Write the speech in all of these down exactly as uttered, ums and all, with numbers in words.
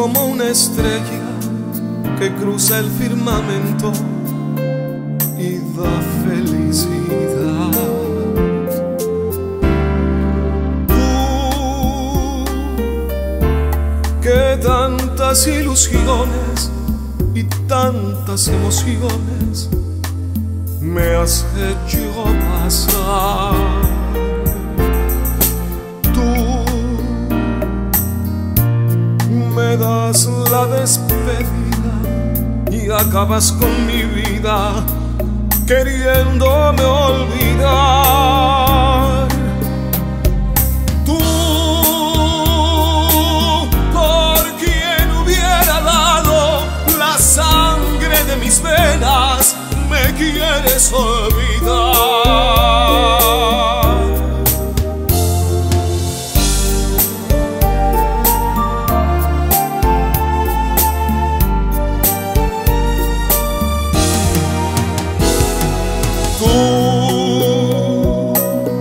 como una estrella que cruza el firmamento y da felicidad. Tú, que tantas ilusiones y tantas emociones me has hecho pasar. Tú me das la despedida y acabas con mi vida queriéndome olvidar. Tú, por quien hubiera dado la sangre de mis venas, me quieres olvidar. Tú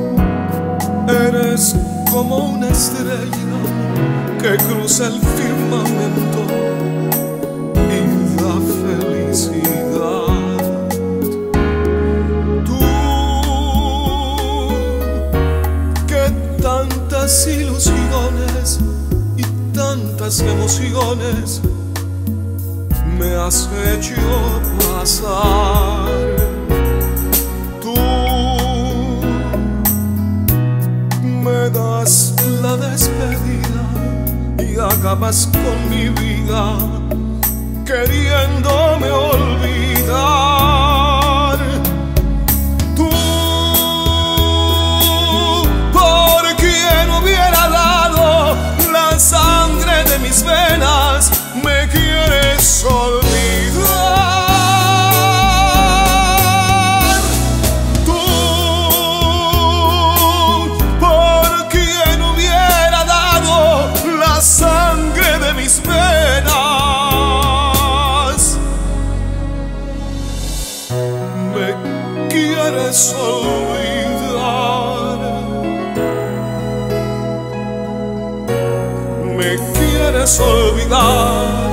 eres como una estrella que cruza el firmamento y da felicidad. Tú, que tantas ilusiones y tantas emociones me has hecho pasar. Me das la despedida y acabas con mi vida queriéndome olvidar. Tú, por quien hubiera dado la sangre de mis venas, me quieres olvidar. Sangre de mis venas, me quieres olvidar, me quieres olvidar.